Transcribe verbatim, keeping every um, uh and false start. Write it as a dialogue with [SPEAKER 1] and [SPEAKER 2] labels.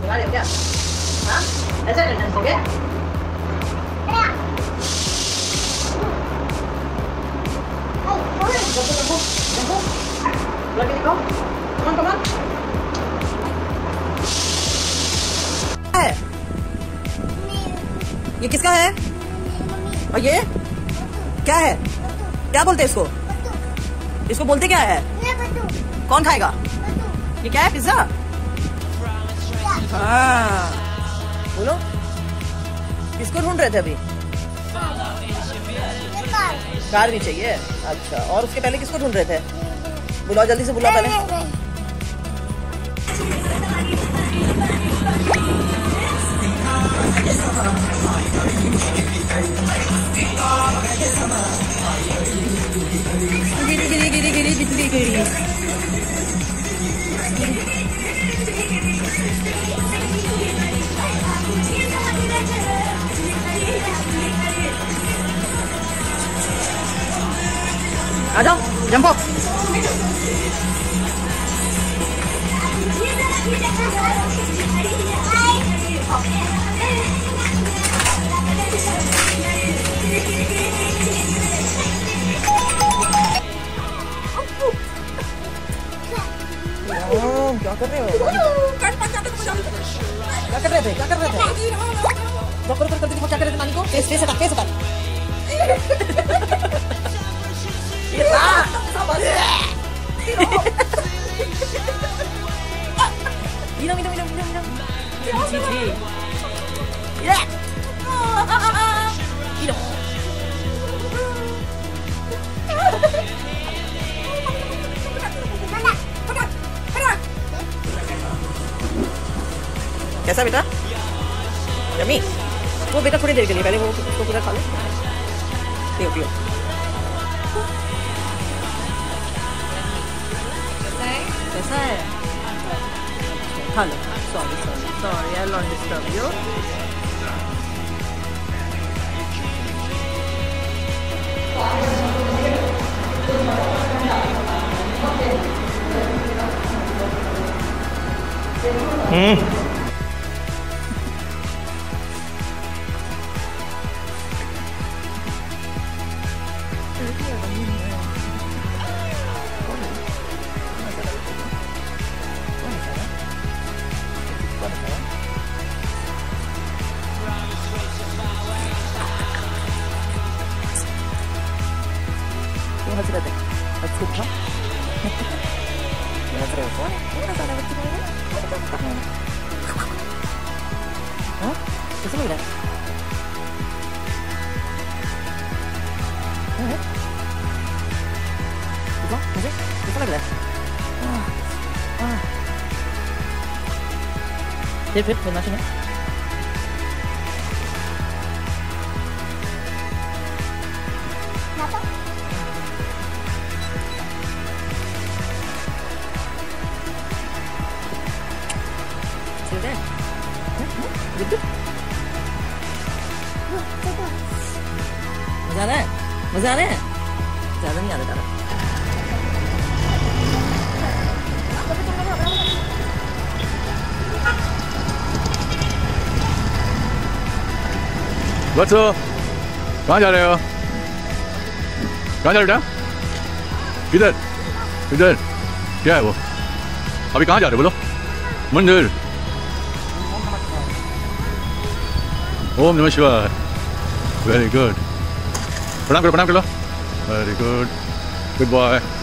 [SPEAKER 1] बुला रहे हो क्या? हाँ? ऐसा अटेंडेंस हो गया? जंपो जंपो जंपो लड़के दिखाओ कमान कमान है ये किसका है और ये क्या है क्या बोलते हैं इसको इसको बोलते क्या है कौन खाएगा ये क्या है पिज्जा हाँ बोलो किसको ढूंढ रहे थे अभी कार भी चाहिए अच्छा और उसके पहले किसको ढूंढ रहे थे बुलाओ जल्दी से बुलाओ पहले गिरी गिरी गिरी गिरी बिजली गिरी आ जाओ जंप अप क्या कर रहे हो क्या कर रहे थे क्या कर रहे थे करो करो कर क्या कर रहे थे नानी को फेस फेस हटा फेस हटा minum minum minum minum minum cici ya minum कैसा बेटा यम्मी वो बेटा थोड़ी देर के लिए पहले वो उसको पूरा खा लो पियो पियो कैसा है खा लो sorry sorry sorry I won't disturb you hmm हंस रहे थे अच्छी था हंस रहे हो पूरा सारा बच्चे को हाँ कैसा लग रहा है मुझे कैसा लग रहा है फिर फिर फिर नाचेंगे मजा आ रहा है मजा आ रहा है ज्यादा नहीं आ रहा
[SPEAKER 2] बच्चों कहाँ जा रहे हो कहाँ जा रहे हो किधर किधर क्या है वो अभी कहाँ जा रहे हो बोलो मंदिर ओम नमः शिवाय वेरी गुड प्रणाम करो प्रणाम करो वेरी गुड गुड बॉय